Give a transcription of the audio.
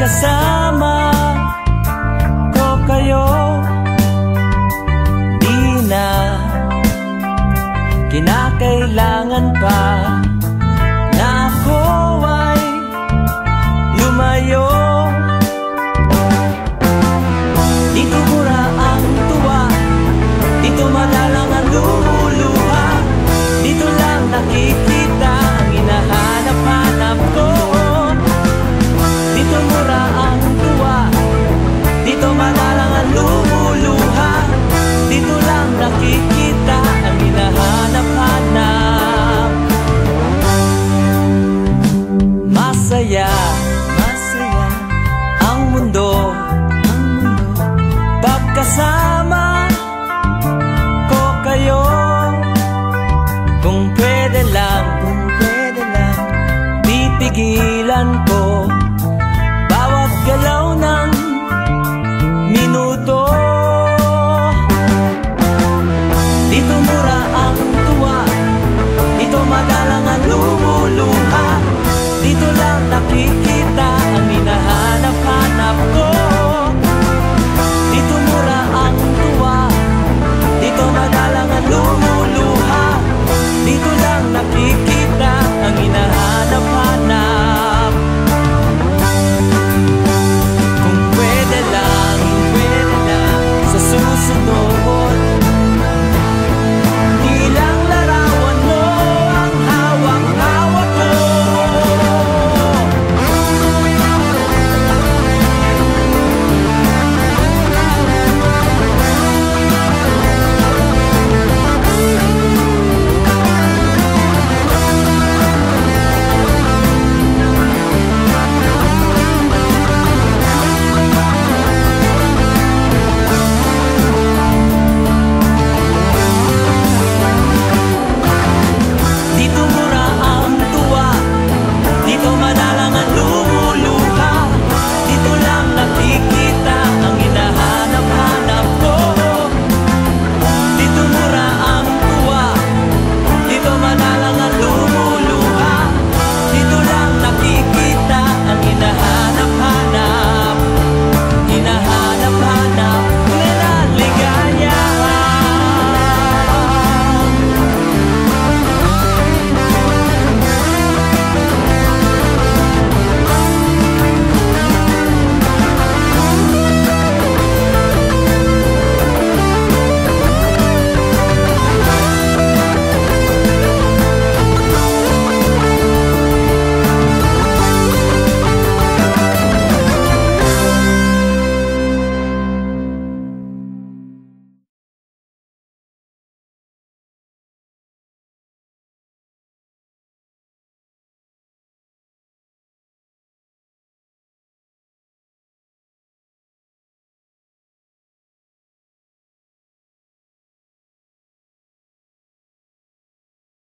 kasama ko kayo. Di na kinakailangan pa na ako ay lumayo. Dito mura ang tuwa, dito malalang ang lumuluha, dito lang nakikita ang hinahanap-hanap ko. Dito mura ang tuwa, dito malalang ang lumuluha, dito lang nakikita ang hinahanap-hanap. Masaya, masaya ang mundo, pagkasama ko kayo. Kung pwede lang, pipigilan ko bawat galaw ng minuto. Dito mura ang tuwa, dito madalang ang lumuluha, dito lang nakikita